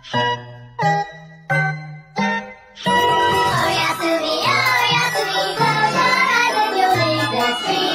Close your eyes and you'll leave the street.